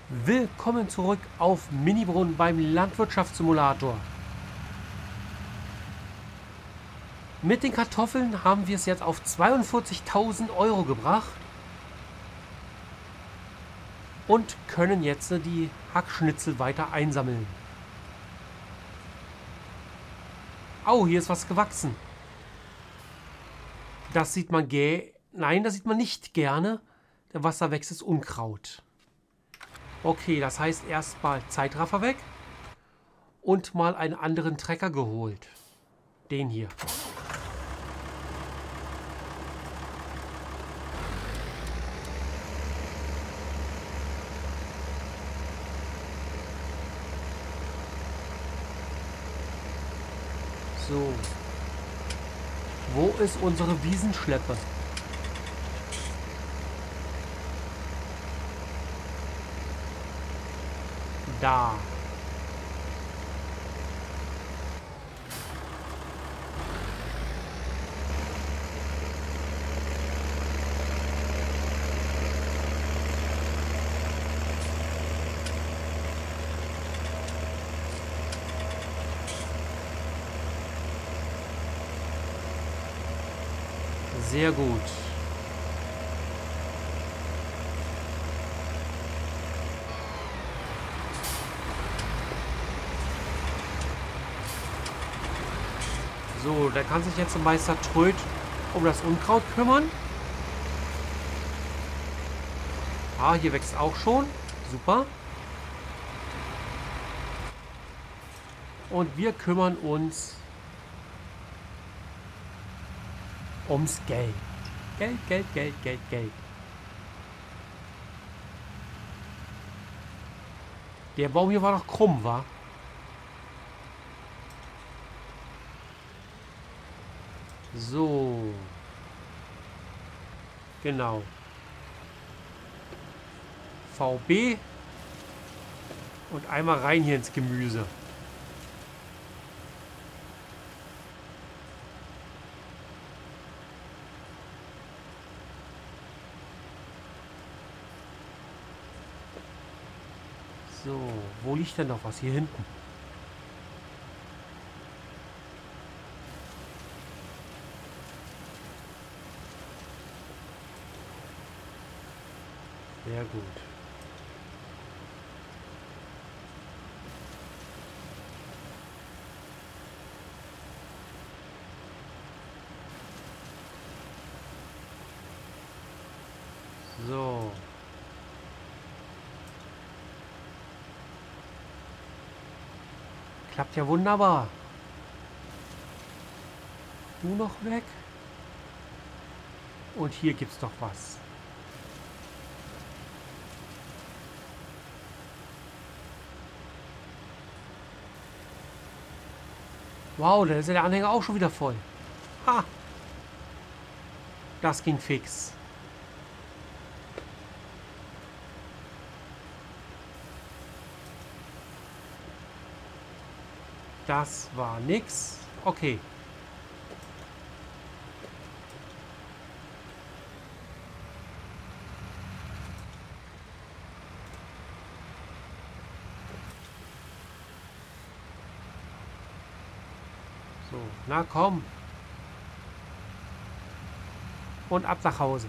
Willkommen zurück auf Minibrunn beim Landwirtschaftssimulator. Mit den Kartoffeln haben wir es jetzt auf 42.000 Euro gebracht und können jetzt die Hackschnitzel weiter einsammeln. Au, hier ist was gewachsen. Das sieht man Nein, das sieht man nicht gerne. Der Wasser wächst ist Unkraut. Okay, das heißt erstmal Zeitraffer weg und mal einen anderen Trecker geholt. Den hier. So. Wo ist unsere Wiesenschleppe? Da. Sehr gut. So, da kann sich jetzt Meister Tröd um das Unkraut kümmern. Ah, hier wächst auch schon. Super. Und wir kümmern uns ums Geld. Geld, Geld, Geld, Geld, Geld. Der Baum hier war doch krumm, wa? So. Genau. VB. Und einmal rein hier ins Gemüse. So, wo liegt denn noch was? Hier hinten. Sehr gut. So. Klappt ja wunderbar. Du noch weg. Und hier gibt's doch was. Wow, da ist ja der Anhänger auch schon wieder voll. Ha! Das ging fix. Das war nix. Okay. So, na komm. Und ab nach Hause.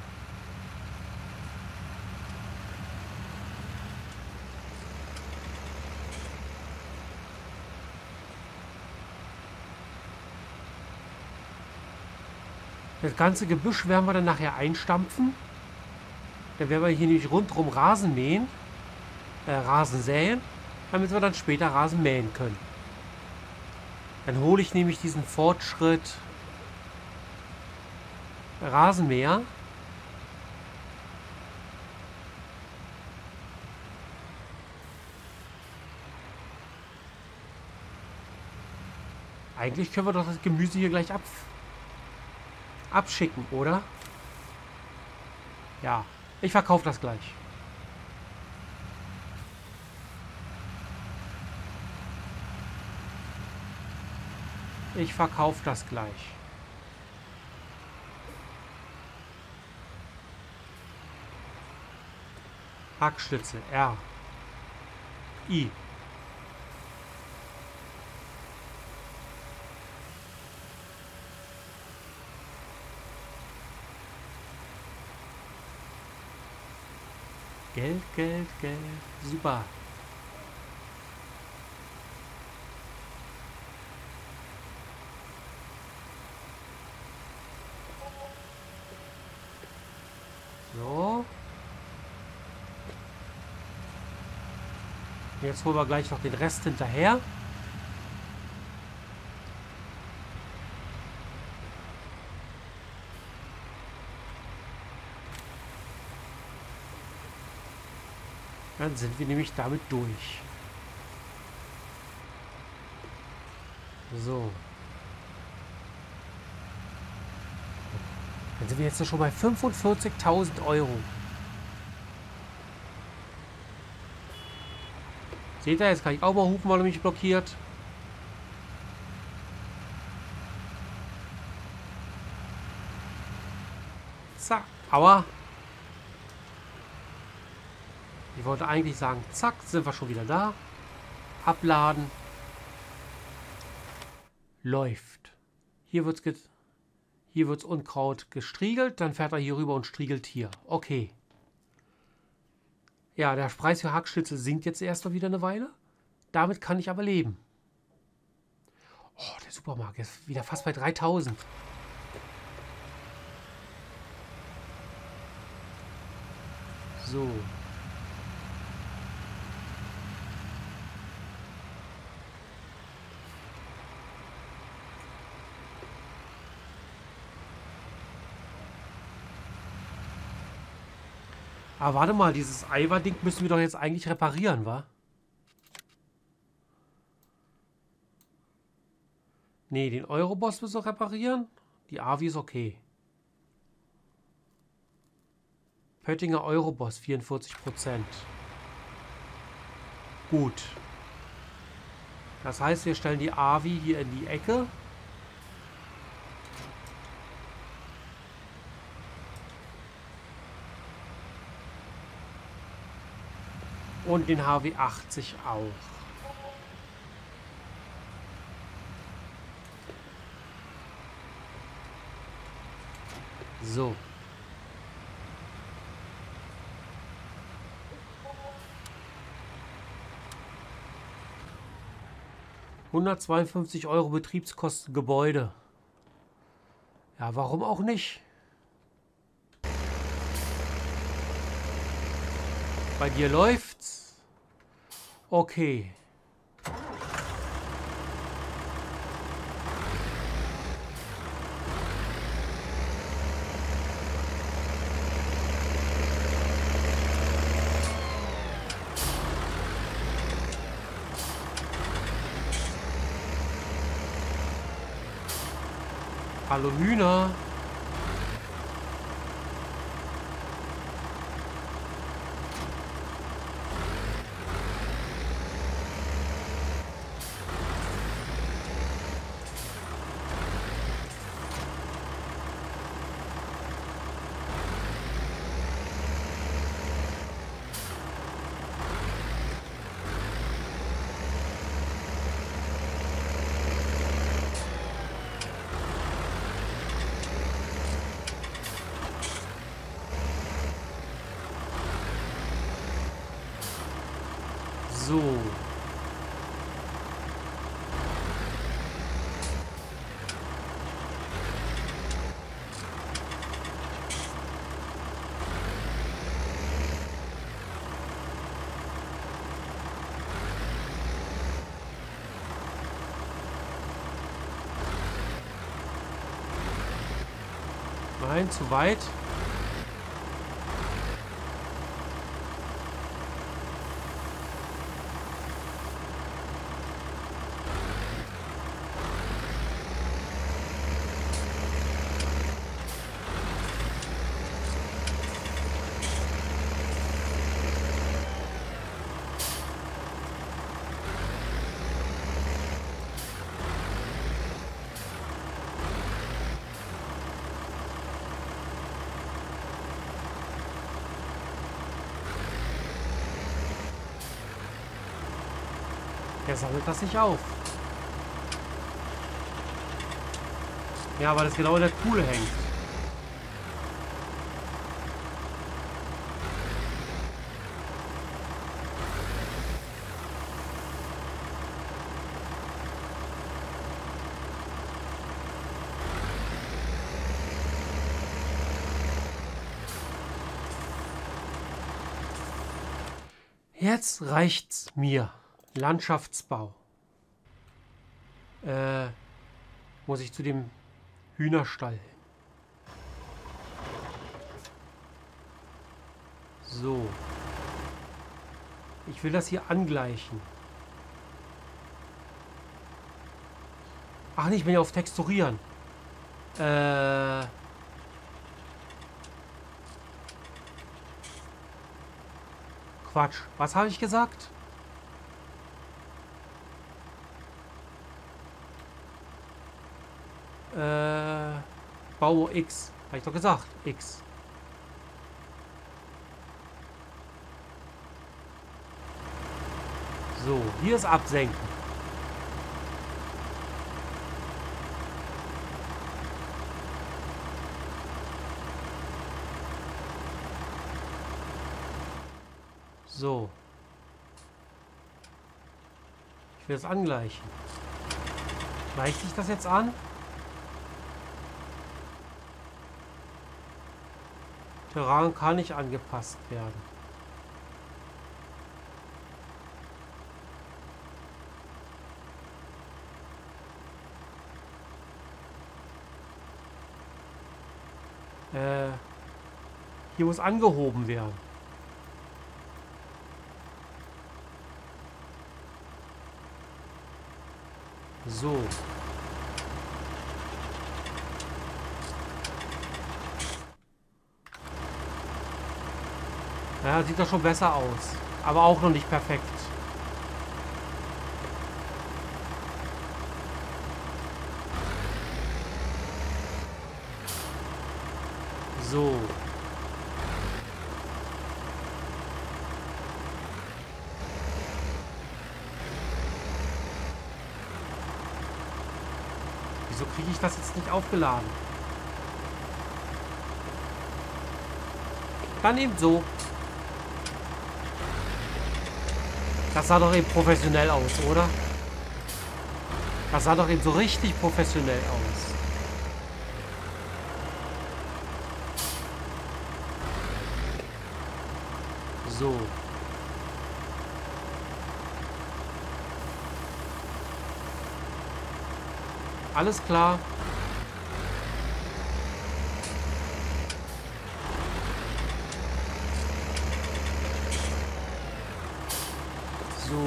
Das ganze Gebüsch werden wir dann nachher einstampfen. Dann werden wir hier nämlich rundherum Rasen mähen. Rasen säen. Damit wir dann später Rasen mähen können. Dann hole ich nämlich diesen Fortschritt Rasenmäher. Eigentlich können wir doch das Gemüse hier gleich abschicken, oder? Ja, ich verkaufe das gleich. Ich verkaufe das gleich. Hackschnitzel, R. I. Geld, Geld, Geld. Super. So. Jetzt holen wir gleich noch den Rest hinterher. Dann sind wir nämlich damit durch. So. Dann sind wir jetzt schon bei 45.000 Euro. Seht ihr, jetzt kann ich auch mal hupen, weil er mich blockiert. Zack. Aua. Ich wollte eigentlich sagen, zack, sind wir schon wieder da. Abladen. Läuft. Hier wird's Unkraut gestriegelt, dann fährt er hier rüber und striegelt hier. Okay. Ja, der Preis für Hackschnitzel sinkt jetzt erst mal wieder eine Weile. Damit kann ich aber leben. Oh, der Supermarkt ist wieder fast bei 3.000. So. Aber warte mal, dieses Eiweiß-Ding müssen wir doch jetzt eigentlich reparieren, wa? Nee, den Euroboss müssen wir reparieren. Die Avi ist okay. Pöttinger Euroboss, 44%. Gut. Das heißt, wir stellen die Avi hier in die Ecke. Und den HW80 auch. So. €152 Betriebskosten Gebäude. Ja, warum auch nicht? Bei dir läuft's. Okay. Hallo Hühner. So. Nein, zu weit. Der sammelt das nicht auf. Ja, weil das genau in der Kuhle hängt. Jetzt reicht's mir. Landschaftsbau. Muss ich zu dem Hühnerstall hin. So. Ich will das hier angleichen. Ach nee, ich bin ja auf Texturieren. Quatsch. Was habe ich gesagt? Bau X. Habe ich doch gesagt. X. So, hier ist Absenken. So. Ich will es angleichen. Gleicht sich das jetzt an? Terrain kann nicht angepasst werden. Hier muss angehoben werden. So. Ja, sieht doch schon besser aus. Aber auch noch nicht perfekt. So. Wieso kriege ich das jetzt nicht aufgeladen? Dann eben so. Das sah doch eben professionell aus, oder? Das sah doch eben so richtig professionell aus. So. Alles klar. So.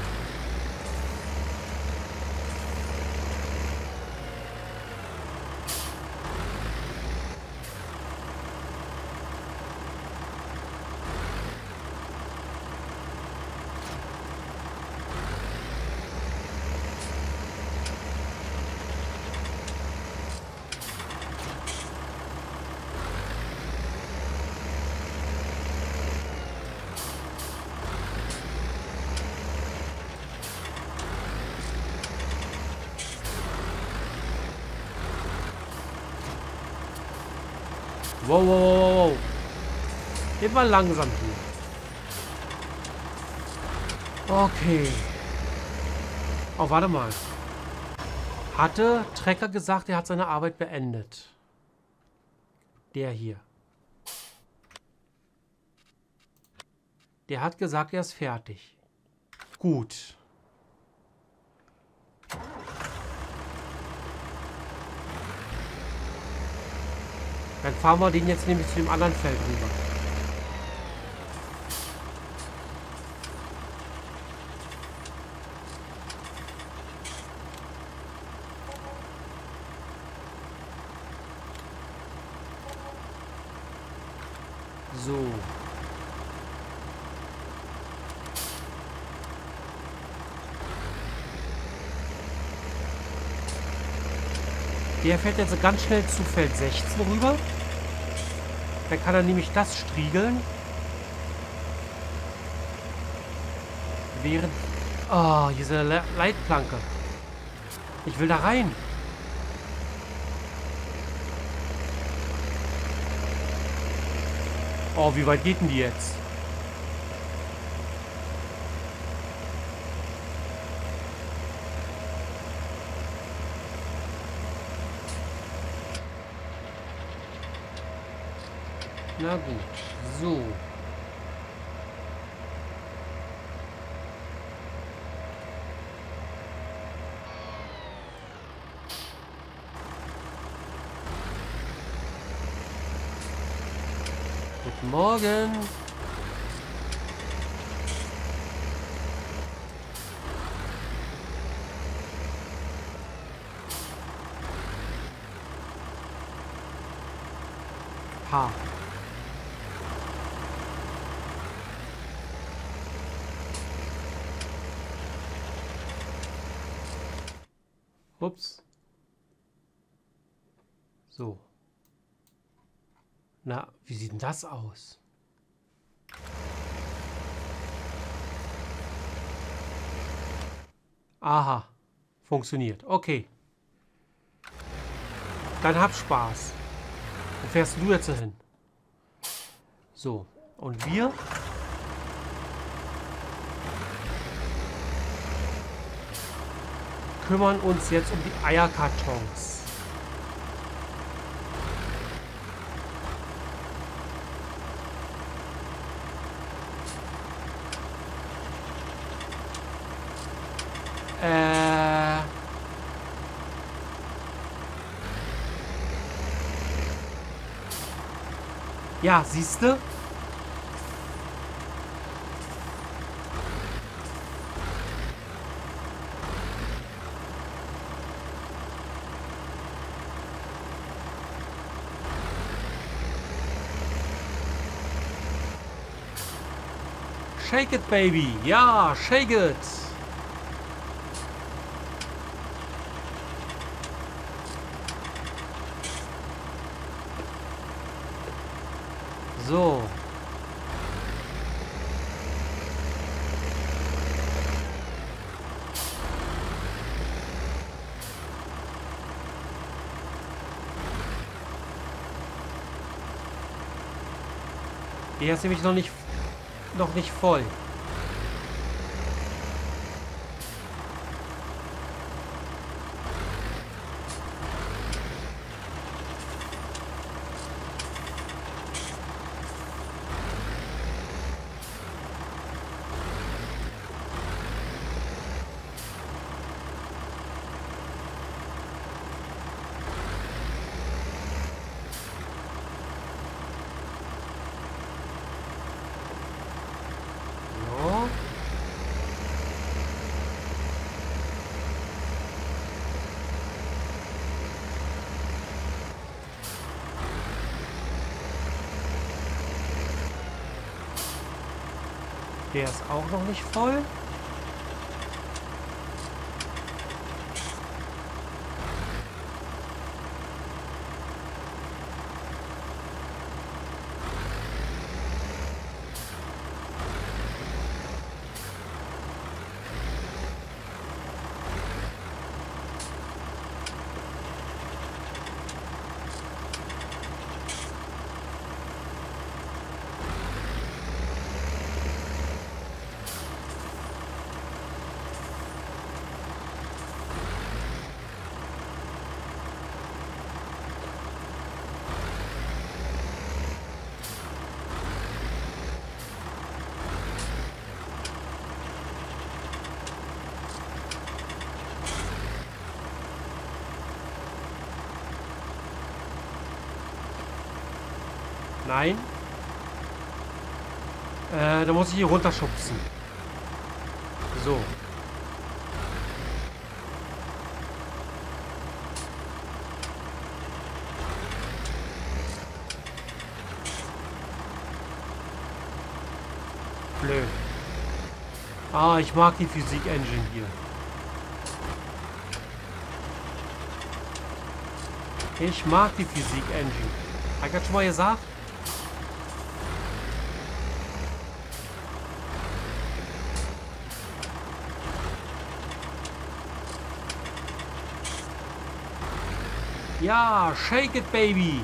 Wow, wow, wow, wow. Immer langsam hier. Okay. Oh, warte mal. Hatte Trecker gesagt, er hat seine Arbeit beendet? Der hier. Der hat gesagt, er ist fertig. Gut. Dann fahren wir den jetzt nämlich zu dem anderen Feld rüber. So. Der fährt jetzt ganz schnell zu Feld 16 rüber. Dann kann er nämlich das striegeln. Während Oh, hier ist eine Leitplanke. Ich will da rein. Oh, wie weit geht denn die jetzt? Na gut, so. Guten Morgen. Ha. Ups. So. Na, wie sieht denn das aus? Aha. Funktioniert. Okay. Dann hab Spaß. Wo fährst du jetzt hin? So. Und wir? Kümmern uns jetzt um die Eierkartons. Ja, siehste? Shake it, baby. Ja, shake it. So. Der ist nämlich noch nicht voll. Der ist auch noch nicht voll. Nein. Da muss ich hier runterschubsen. So. Blöd. Ah, ich mag die Physik-Engine hier. Ich mag die Physik-Engine. Hab ich das schon mal gesagt? Ja, shake it, baby.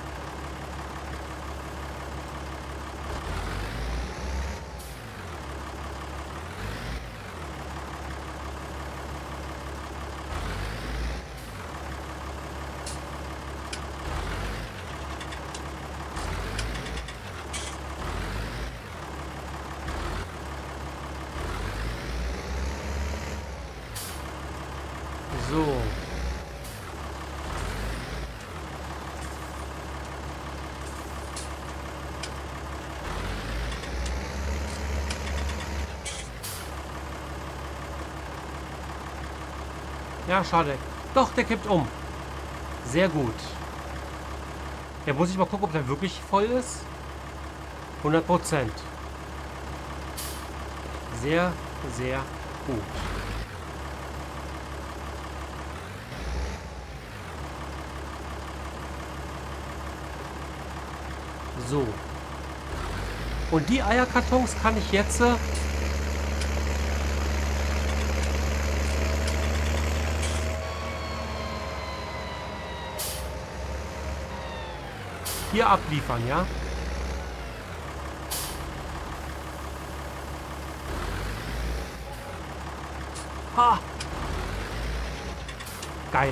So. Ja, schade. Doch, der kippt um. Sehr gut. Ja, muss ich mal gucken, ob der wirklich voll ist. 100%. Sehr, sehr gut. So. Und die Eierkartons kann ich jetzt hier abliefern, ja? Ha! Geil.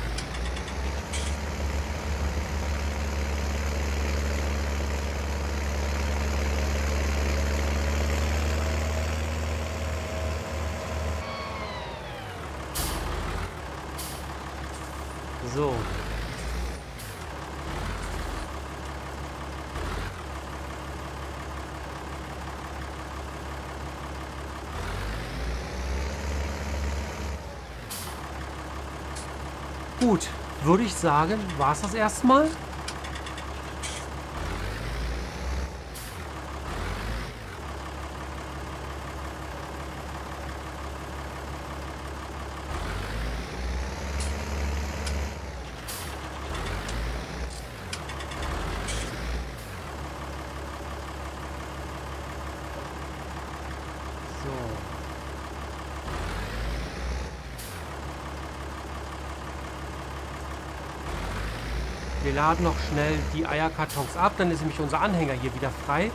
So. Gut, würde ich sagen, war es das erstmal. So. Wir laden noch schnell die Eierkartons ab, dann ist nämlich unser Anhänger hier wieder frei.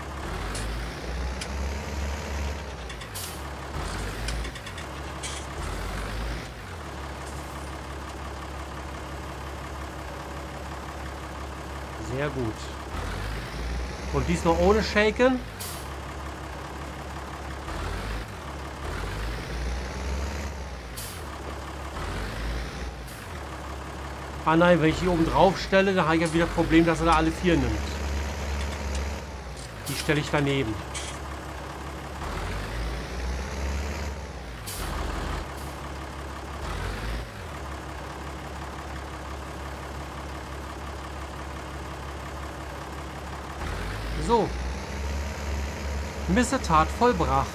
Sehr gut. Und diesmal ohne Shaken. Ah nein, wenn ich die oben drauf stelle, dann habe ich ja wieder das Problem, dass er da alle 4 nimmt. Die stelle ich daneben. So. Missetat vollbracht.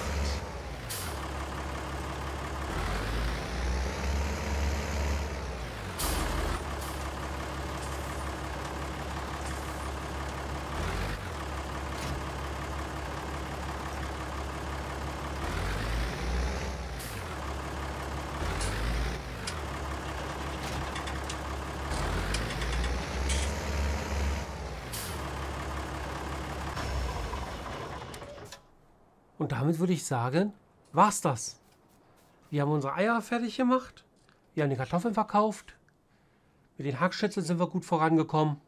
Und damit würde ich sagen, war's das. Wir haben unsere Eier fertig gemacht. Wir haben die Kartoffeln verkauft. Mit den Hackschnitzeln sind wir gut vorangekommen.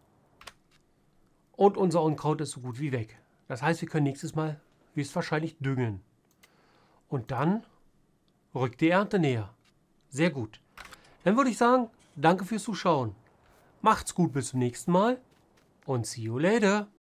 Und unser Unkraut ist so gut wie weg. Das heißt, wir können nächstes Mal höchstwahrscheinlich düngen. Und dann rückt die Ernte näher. Sehr gut. Dann würde ich sagen, danke fürs Zuschauen. Macht's gut, bis zum nächsten Mal und see you later.